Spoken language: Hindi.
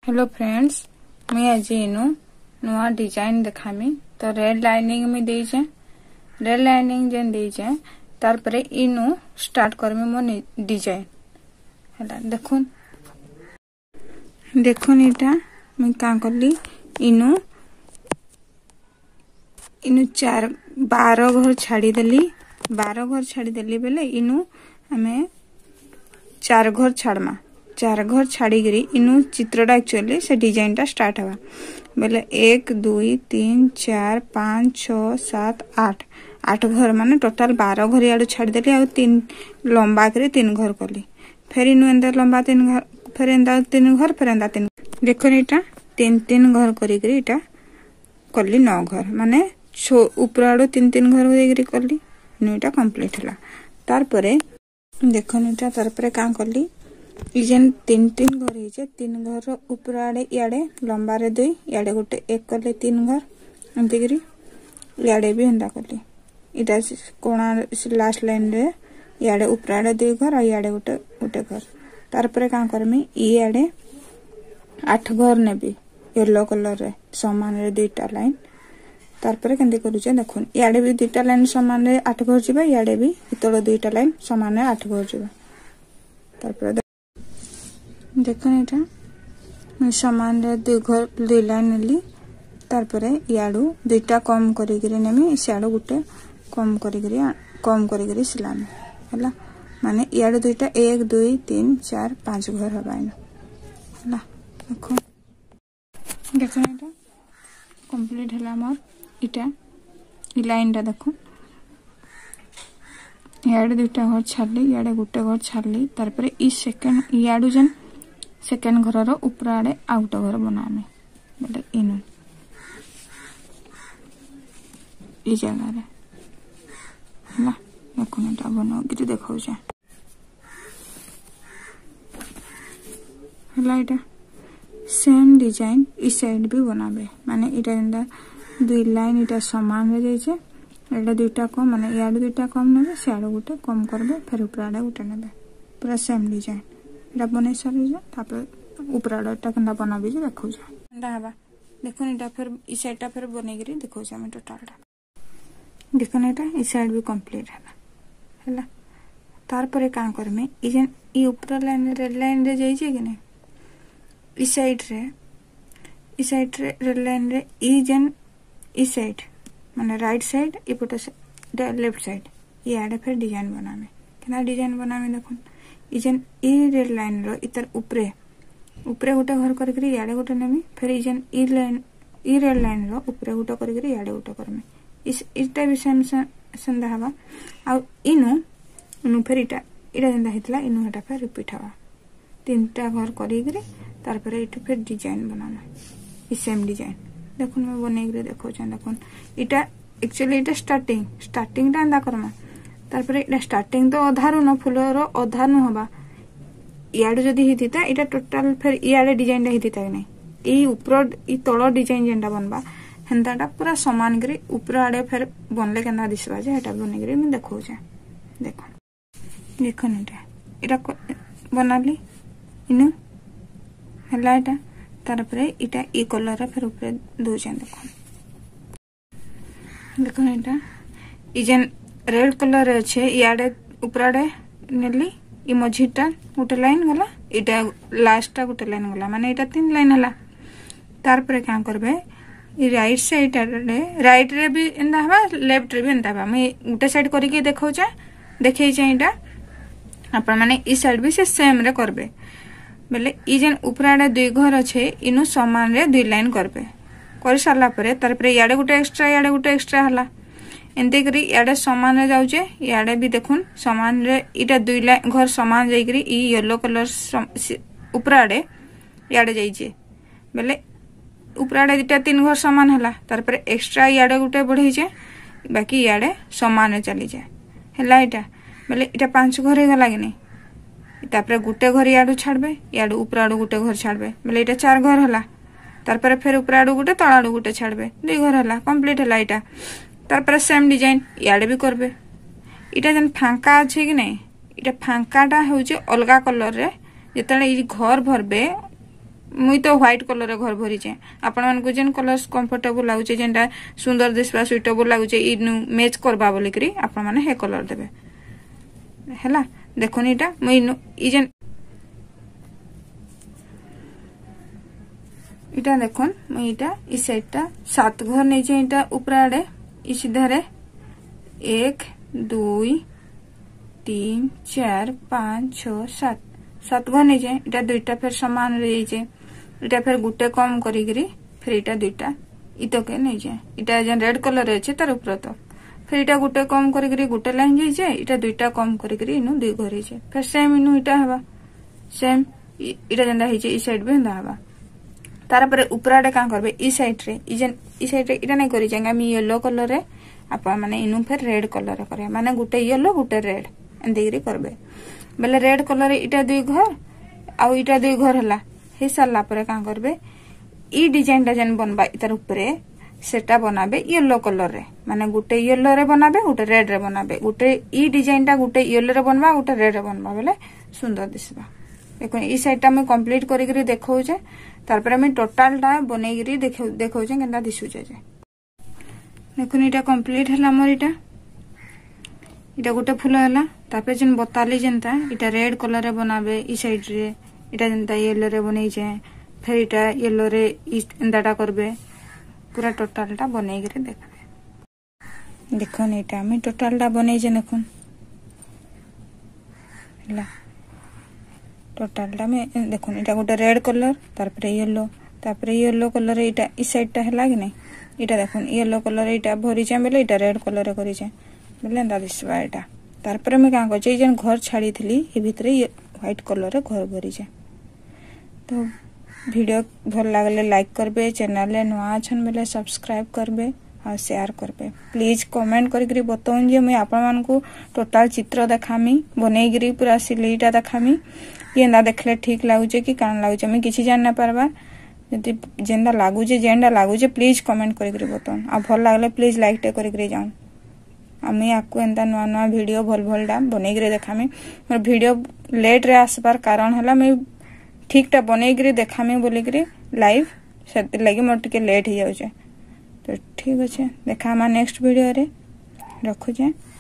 हेलो फ्रेंड्स, मैं आज इनु नुआ डिजाइन देखामी। तो रेड लाइनिंग में देइछे, रेड लाइनिंग जेन देइछे तार परे इनु स्टार्ट करमी मो डिजाइन हला। देखुन देखुन इटा मैं का करली इनु 12 घर छाड़ी देली। 12 घर छाड़ी देली बेले इनु हमें 4 घर छाड़मा। 4 घर छाड़ी गिरी इनु चित्रटा एक्चुअली से डिजाइन टा स्टार्ट हवा बेले 1 2 3 4 5 6 7 8 8 घर माने टोटल 12 घर याडू छाड़ी देली आ 3 लंबा करे 3 घर करली। फिर इनु एंदा लंबा 3 घर, फिर एंदा 3 घर, फिर एंदा 3। देखो इटा 3 घर करी गिरी इटा करली 9 घर माने ऊपर आडू 3 घर देगिरी करली। इनु इटा कंप्लीट हला। तार परे देखो इटा तार परे का करली इजेन 3 घर है। 3 घर ऊपर आड़े इे लंबा रे 2 इे गोटे 1 कले 3 घर एमती करी इे भी एंदा कली। इटा कोणा लास्ट लाइन रे इे ऊपर आड़े 2 घर इे गोटे गोटे घर। तार परे का करमी इे 8 घर नेबी येलो कलर रे समान रे 2टा लाइन। तार परे केंदी करूचे देखुन इे भी 2टा लाइन समान रे 8 घर जिबा इे भी इतलो 2टा लाइन समान रे 8 घर जिबा। तार परे देखो इटा समान रे 2 घर 2 लाइन नेली। तार परे याडू 2टा कम करी गिरी नेमी सियाडू गुटे कम करी गिरी सिलामी हला। माने याडू 2टा 1 2 3 4 5 घर हबाइन हला। देखो देखो इटा कंप्लीट हला मोर इटा इ लाइन टा देखो याडू 2टा घर छाडली याडे गुटे घर छाडली। तार परे इ सेकंड याडू जन सेकेंड घर ऊपर आड़े आउट घर बनामे बोले इनु इ जगह रे हला। देखो एटा बनो गिरी देखौ जे हला। इटा सेम डिजाइन इ साइड भी बनाबे माने इटा एंदा 2 लाइन इटा समान रे जाइछे। एटा 2टा कम माने याडू 2टा कम नेबे सियाडू गुटे कम करबे फिर ऊपर आड़े गुटे नेबे पूरा सेम डिजाइन इटा बनै सारी जे। तापर ऊपर आड़टा केंदा बनाबी जे देखौ जे एंदा हबा। देखो इटा फिर इ साइडटा फिर बनै गिरी देखौ जे हम टोटलटा देखो इटा इ साइड भी कंप्लीट हला। तार परे का करमे इ जेन इ ऊपर लाइन रेड लाइन रे जाई जे कि नै इ साइड रे रेड लाइन रे इ जेन इ साइड माने राइट साइड इ पटे लेफ्ट साइड इ आडे फिर डिजाइन बनामे केना डिजाइन बनामे। देखो इजेन इ रेड लाइन रो इतर ऊपरे गोटे घर करके इे गोटे नेमी फिर इजेन इ रेड लाइन रो ऊपरे गोटे करके इे गोटे करमी इटा भी सेम संदा हवा। आ इनु फिर इटा जेंदा हितला इनु हटा फिर रिपीट हवा 3टा घर करी तार पर इटु फिर डिजाइन बनाना इ सेम डिजाइन देखुन मैं बनै गिरी देखौ छ। देखुन इटा एक्चुअली इटा स्टार्टिंग टा एंदा करमा। तार पर इटा स्टार्टिंग तो अधारु न फुलर अधा न हबा याडू जदी हितिता इटा टोटल फिर इयाडे डिजाइन टा हितिता नै ई ऊपर ई तळ डिजाइन जेंटा बनबा हेंताटा पूरा समान करी ऊपर आडे फिर बनले केना दिसबा जे हेटा बनै गिरी मैं देखौ छ। देखो देखो इटा बनाली इनु हला इटा तार परे इटा ई कलर रे फिर ऊपर दो जे देखो देखो इटा ई जेन रेड कलर रे छे इयाडे ऊपर आडे नेली इ मझीटा गोटे लाइन गला इटा लास्टटा गोटे लाइन गला माने इटा 3 लाइन हला। तार परे का करबे इ राइट साइड रे राइट रे भी एंदा हबा लेफ्ट रे भी एंदा हबा। मैं गोटे साइड करी के देखौ छ देखै छ इटा अपन माने इ साइड भी से सेम रे करबे बेले इ जेन ऊपर आडे 2 घर छे इनु समान रे 2 लाइन करबे कर सारला परे तार परे याडे गोटे एक्स्ट्रा हला एंते करी याडे समान रे जाउचे याडे भी देखुन समान रे इटा 2 लाइन घर समान जाई करी इ येलो कलर ऊपर आडे याडे जाइचे बेले ऊपर आडे इटा 3 घर समान हला। तार पर एक्स्ट्रा याडे गुटे बढ़ई जे बाकी याडे समान रे चली जाए हला। इटा बेले इटा 5 घर हे गला कि नै तापर गुटे घर याडू छाड़बे याडू ऊपर आडू गुटे घर छाड़बे बेले इटा 4 घर हला। तार पर फिर ऊपर आडू गुटे तळ आडू गुटे छाड़बे 2 घर हला कंप्लीट हला। इटा तार पर सेम डिजाइन याडे भी करबे। इटा जन फांका अछि कि नै इटा फांकाटा होउचे अलगा कलर रे जेतले इ घर भरबे मुई तो व्हाइट कलर रे घर भरी छे आपण मन को जेन कलर कंफर्टेबल लागु छे जेनटा सुंदर दिसबा सुइटेबल लागु छे इ मैच करबा बोली करी आपण माने हे कलर देबे हैला देखोनी इटा मुई इ जेन इटा देखोन मुई इटा इ साइडटा 7 घर नै छे इटा ऊपर आडे इ सीधा रे 1 2 3 4 5 6 7 घर नै छे इटा दुईटा फिर समान रे छे इटा फिर गुटे कम करी करी फिर इटा दुईटा इतो के नै छे इटा जेन रेड कलर रे छे तार ऊपर तो फिर इटा गुटे कम करी करी गुटे लाइन जाई छे इटा दुईटा कम करी करी इनु दुई घर छे फिर सेम इनु इटा हवा सेम इटा जेंदा हे छे इ साइड बे हंदा हवा तार पर ऊपर आडे का करबे इ साइड रे इ साइड रे इटा नै करी छे हम येलो कलर रे आपा माने इनु फिर रेड कलर रे करे माने गुटे येलो गुटे रेड एंदी करी करबे बेले रेड कलर इटा दुई घर आ इटा दुई घर हला हे साला पर का करबे इ डिजाइन टा जन बनबा इतार ऊपरे सेटा बनाबे येलो कलर रे माने गुटे येलो रे बनाबे गुटे रेड रे बनाबे गुटे इ डिजाइन टा गुटे येलो रे बनबा गुटे रेड रे बनबा बेले सुंदर दिसबा देखो इ साइड टा मैं कंप्लीट करी करी देखौ जे तार पर मैं टोटल टा बनै करी देखौ जे केनता दिसु जे देखो इटा कंप्लीट हला मोर इटा गुटे फूल हला तापर जेन बताली जेनता इटा रेड कलर रे बनाबे इ साइड रे इटा जेनता येलो रे बनै जे फिर इटा येलो रे इंदाटा करबे पूरा टोटल टा बनै करी देखबे देखो इटा मैं टोटल टा बनै जे देखुन हला टोटल टा में देखुन इटा गोटे रेड कलर तापर येलो कलर इटा इ साइड टा हला कि नै इटा देखुन येलो कलर इटा भरी छे बेले इटा रेड कलर रे करी छे बेले एंदा दिसबा इटा तार पर मैं का कहै जेन घर छाड़ी थली ए भितरे व्हाइट कलर रे घर भरी छे तो वीडियो भल लागले लाइक करबे चैनल ले नवा छन बेले सब्सक्राइब करबे और शेयर करबे प्लीज कमेंट करी बताऊं जे मैं आपण मान को टोटल चित्र देखामी बनै गिरी पूरा सिलेईटा देखामी ये ना देखले ठीक लागु छे कि कान लागु छे मैं किछि जान ना पारबा यदि जेंदा लागु छे जेंडा लागु छे प्लीज कमेंट करी बताऊं आ भल लागले प्लीज लाइक टे करी जाऊं आमी आपको एंता नवा नवा वीडियो भल डा बनै गिरी देखामी मोर वीडियो लेट रे आसबार कारण हला मैं ठीक टा बनै गिरी देखामी बोली गिरी लाइव से लगी मोर टिके लेट हो जाउ छे तो ठीक अछि देखा नेक्स्ट वीडियो रे रखु छे।